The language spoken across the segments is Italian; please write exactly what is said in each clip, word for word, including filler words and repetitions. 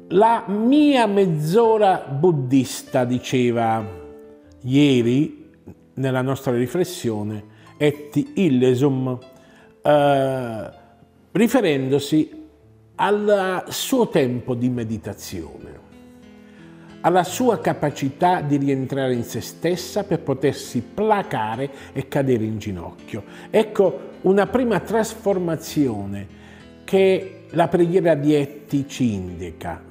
La mia mezz'ora buddista, diceva ieri nella nostra riflessione Etty Hillesum, eh, riferendosi al suo tempo di meditazione, alla sua capacità di rientrare in se stessa per potersi placare e cadere in ginocchio. Ecco una prima trasformazione che la preghiera di Etty ci indica.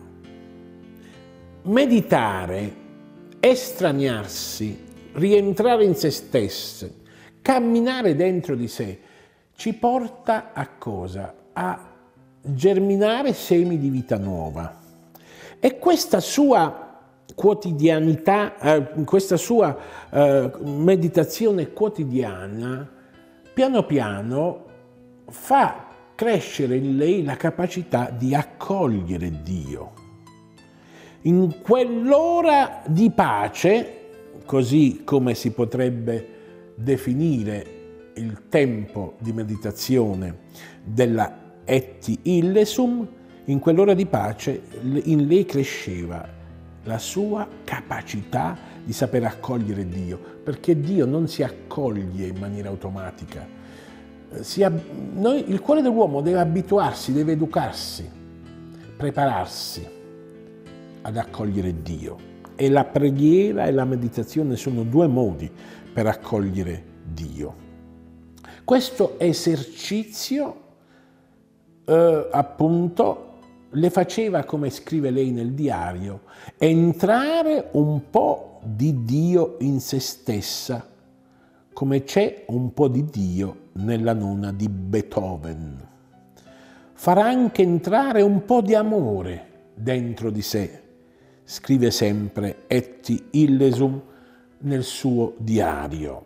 Meditare, estraniarsi, rientrare in se stessi, camminare dentro di sé, ci porta a cosa? A germinare semi di vita nuova. E questa sua quotidianità, eh, questa sua eh, meditazione quotidiana, piano piano fa crescere in lei la capacità di accogliere Dio. In quell'ora di pace, così come si potrebbe definire il tempo di meditazione della Etty Hillesum, in quell'ora di pace in lei cresceva la sua capacità di saper accogliere Dio, perché Dio non si accoglie in maniera automatica. Si ab- noi, il cuore dell'uomo deve abituarsi, deve educarsi, prepararsi ad accogliere Dio. E la preghiera e la meditazione sono due modi per accogliere Dio. Questo esercizio, eh, appunto, le faceva, come scrive lei nel diario, entrare un po' di Dio in se stessa, come c'è un po' di Dio nella nona di Beethoven. Farà anche entrare un po' di amore dentro di sé, scrive sempre Etty Hillesum nel suo diario.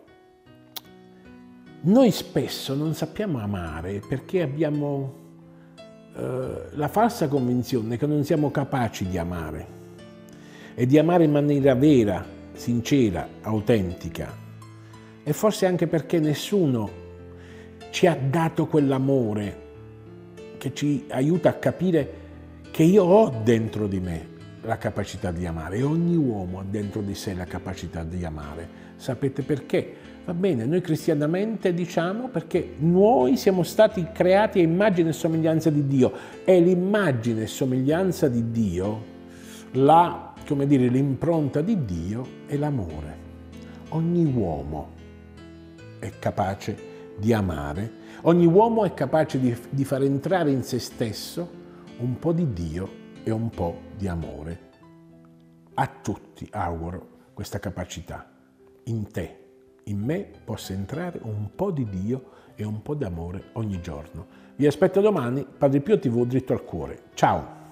Noi spesso non sappiamo amare perché abbiamo eh, la falsa convinzione che non siamo capaci di amare e di amare in maniera vera, sincera, autentica. E forse anche perché nessuno ci ha dato quell'amore che ci aiuta a capire che io ho dentro di me la capacità di amare e ogni uomo ha dentro di sé la capacità di amare. Sapete perché? Va bene, noi cristianamente diciamo perché noi siamo stati creati a immagine e somiglianza di Dio e l'immagine e somiglianza di Dio, la, come dire, l'impronta di Dio è l'amore. Ogni uomo è capace di amare, ogni uomo è capace di, di far entrare in se stesso un po' di Dio e un po' di amore. A tutti auguro questa capacità. In te, in me, possa entrare un po' di Dio e un po' d'amore ogni giorno. Vi aspetto domani, Padre Pio tivù dritto al cuore. Ciao!